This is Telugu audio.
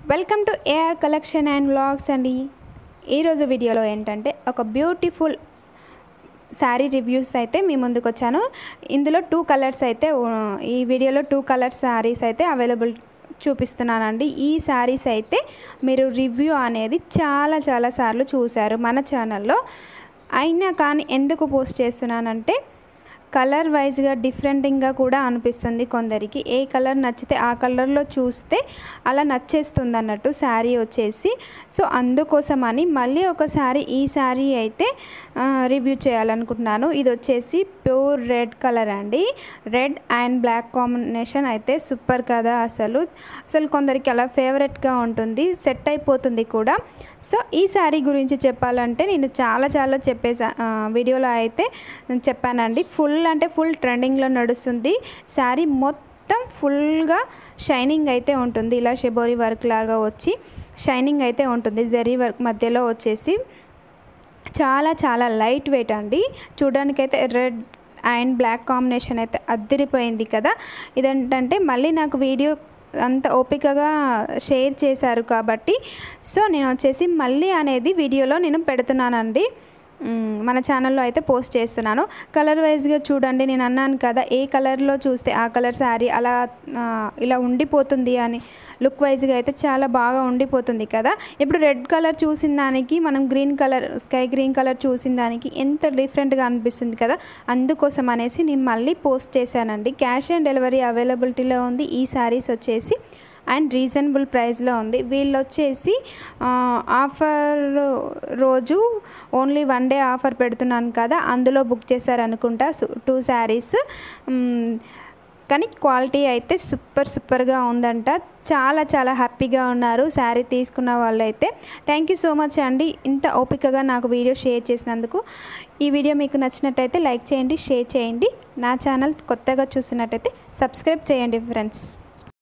Welcome to AR collection and vlogs అండి. ఈరోజు వీడియోలో ఏంటంటే ఒక బ్యూటిఫుల్ శారీ రివ్యూస్ అయితే మీ ముందుకు వచ్చాను. ఇందులో ఈ వీడియోలో టూ కలర్స్ శారీస్ అయితే అవైలబుల్ చూపిస్తున్నానండి. ఈ శారీస్ అయితే మీరు రివ్యూ అనేది చాలా సార్లు చూశారు మన ఛానల్లో. అయినా కానీ ఎందుకు పోస్ట్ చేస్తున్నానంటే కలర్ వైజ్గా డిఫరెంట్గా కూడా అనిపిస్తుంది కొందరికి. ఏ కలర్ నచ్చితే ఆ కలర్లో చూస్తే అలా నచ్చేస్తుంది అన్నట్టు శారీ వచ్చేసి. సో అందుకోసమని మళ్ళీ ఒకసారి ఈ శారీ అయితే రివ్యూ చేయాలనుకుంటున్నాను. ఇది వచ్చేసి ప్యూర్ రెడ్ కలర్ అండి. రెడ్ అండ్ బ్లాక్ కాంబినేషన్ అయితే సూపర్ కదా. అసలు కొందరికి అలా ఫేవరెట్గా ఉంటుంది, సెట్ అయిపోతుంది కూడా. సో ఈ శారీ గురించి చెప్పాలంటే నేను చాలా వీడియోలో అయితే చెప్పానండి. ఫుల్ ట్రెండింగ్లో నడుస్తుంది. శారీ మొత్తం ఫుల్గా షైనింగ్ అయితే ఉంటుంది. ఇలా షిబోరి వర్క్ లాగా వచ్చి షైనింగ్ అయితే ఉంటుంది. జరీ వర్క్ మధ్యలో వచ్చేసి చాలా లైట్ వెయిట్ అండి. చూడడానికైతే రెడ్ అండ్ బ్లాక్ కాంబినేషన్ అయితే అదిరిపోయింది కదా. ఇదేంటంటే మళ్ళీ నాకు వీడియో అంత ఓపికగా షేర్ చేశారు కాబట్టి సో నేను వచ్చేసి మళ్ళీ అనేది వీడియోలో నేను పెడుతున్నానండి. మన ఛానల్లో అయితే పోస్ట్ చేస్తున్నాను. కలర్ వైజ్గా చూడండి. నేను అన్నాను కదా ఏ కలర్లో చూస్తే ఆ కలర్ శారీ అలా ఇలా ఉండిపోతుంది అని. లుక్ వైజ్గా అయితే చాలా బాగా ఉండిపోతుంది కదా. ఇప్పుడు రెడ్ కలర్ చూసిన దానికి మనం స్కై గ్రీన్ కలర్ చూసిన దానికి ఎంత డిఫరెంట్గా అనిపిస్తుంది కదా. అందుకోసం అనేసి నేను మళ్ళీ పోస్ట్ చేశానండి. క్యాష్ ఆన్ డెలివరీ అవైలబిలిటీలో ఉంది ఈ శారీస్ వచ్చేసి అండ్ రీజనబుల్ ప్రైస్లో ఉంది. వీళ్ళు వచ్చేసి ఆఫర్ రోజు ఓన్లీ 1 డే ఆఫర్ పెడుతున్నాను కదా, అందులో బుక్ చేశారనుకుంటా 2 శారీస్. కానీ క్వాలిటీ అయితే సూపర్గా ఉందంట. చాలా హ్యాపీగా ఉన్నారు శారీ తీసుకున్న వాళ్ళు అయితే. థ్యాంక్ యూ సో మచ్ అండి ఇంత ఓపికగా నాకు వీడియో షేర్ చేసినందుకు. ఈ వీడియో మీకు నచ్చినట్టయితే లైక్ చేయండి, షేర్ చేయండి. నా ఛానల్ కొత్తగా చూసినట్టయితే సబ్స్క్రైబ్ చేయండి ఫ్రెండ్స్.